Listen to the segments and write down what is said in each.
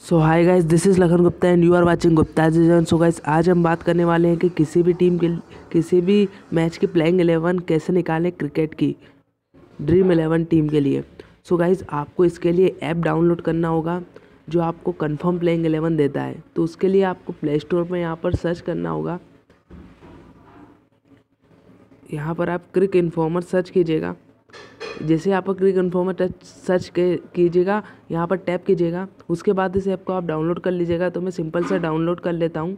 So hi guys, this is Lakhan Gupta and you are watching Gupta जीजन। So guys, आज हम बात करने वाले हैं कि किसी भी टीम के किसी भी मैच की प्लेइंग 11 कैसे निकालें क्रिकेट की ड्रीम 11 टीम के लिए। सो गाइस, आपको इसके लिए ऐप डाउनलोड करना होगा जो आपको कंफर्म प्लेइंग 11 देता है। तो उसके लिए आपको प्ले स्टोर में यहाँ पर सर्च करना होगा। यहाँ पर आप क्रिक इन्फॉर्मर सर्च कीजिएगा। जैसे यहाँ पर क्रिक इन्फॉर्मर टच सर्च कीजिएगा, यहाँ पर टैप कीजिएगा। उसके बाद इस ऐप को आप डाउनलोड कर लीजिएगा। तो मैं सिंपल से डाउनलोड कर लेता हूँ।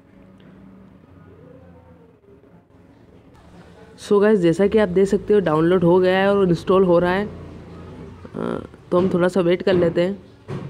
सो गाइस, जैसा कि आप देख सकते हो डाउनलोड हो गया है और इंस्टॉल हो रहा है। तो हम थोड़ा सा वेट कर लेते हैं।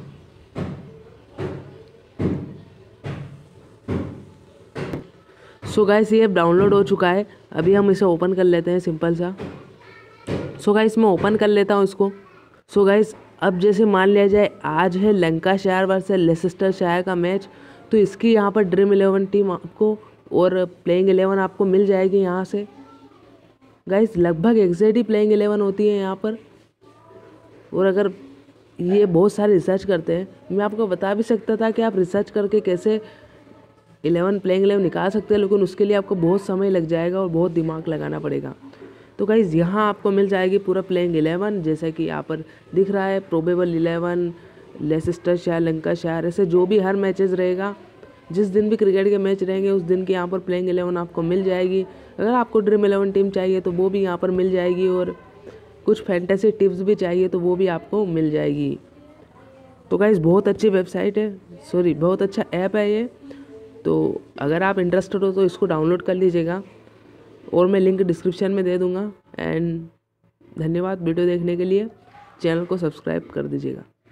सो गाइस, ये ऐप डाउनलोड हो चुका है। अभी हम इसे ओपन कर लेते हैं सिंपल सा। सो गाइस, मैं ओपन कर लेता हूँ इसको। सो गाइस, अब जैसे मान लिया जाए आज है लंकाशायर वर्सेस लेसेस्टरशायर का मैच, तो इसकी यहाँ पर ड्रीम 11 टीम आपको और प्लेइंग 11 आपको मिल जाएगी यहाँ से। गाइस, लगभग एग्जैक्ट ही प्लेइंग 11 होती है यहाँ पर। और अगर ये बहुत सारे रिसर्च करते हैं, मैं आपको बता भी सकता था कि आप रिसर्च करके कैसे 11 प्लेइंग 11 निकाल सकते हैं, लेकिन उसके लिए आपको बहुत समय लग जाएगा और बहुत दिमाग लगाना पड़ेगा। तो गाइज़, यहाँ आपको मिल जाएगी पूरा प्लेइंग 11, जैसे कि यहाँ पर दिख रहा है प्रोबेबल 11, लेसेस्टरशायर, लंकाशायर, ऐसे जो भी हर मैचेस रहेगा, जिस दिन भी क्रिकेट के मैच रहेंगे उस दिन की यहाँ पर प्लेइंग 11 आपको मिल जाएगी। अगर आपको ड्रीम 11 टीम चाहिए तो वो भी यहाँ पर मिल जाएगी, और कुछ फैंटेसी टिप्स भी चाहिए तो वो भी आपको मिल जाएगी। तो गाइज़, बहुत अच्छी वेबसाइट है, सॉरी बहुत अच्छा ऐप है ये। तो अगर आप इंटरेस्टेड हो तो इसको डाउनलोड कर लीजिएगा, और मैं लिंक डिस्क्रिप्शन में दे दूँगा। एंड धन्यवाद वीडियो देखने के लिए। चैनल को सब्सक्राइब कर दीजिएगा।